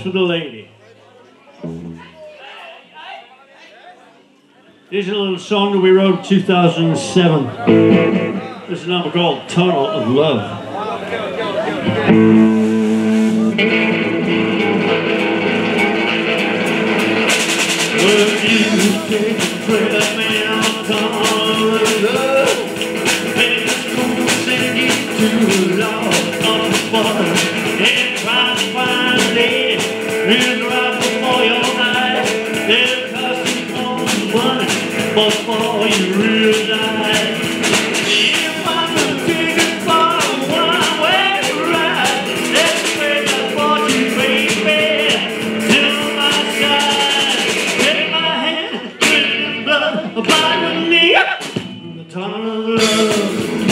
with a lady. Here's a little song that we wrote in 2007. This is a number called Tunnel of Love. Well, you take a trail man on the tunnel of love, and it's gonna send you to the law of the water, and try to find a lady who's right before your eyes. They'll cost you all the money before you realize. If I'm a ticket for a one-way ride, let's play that for you, baby, till my side. Take my hand, put it in blood, by the knee, in the tunnel of love.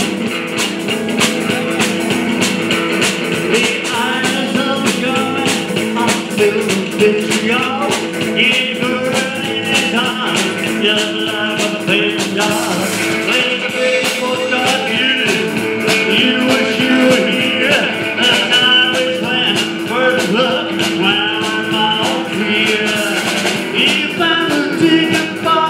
The eyes of God, I feel the picture, y'all. Yeah, girl, in his arms, just like a baby doll. Play the baby for God, you wish you were here. And I was playing first love when I'm out here. If I'm a ticket for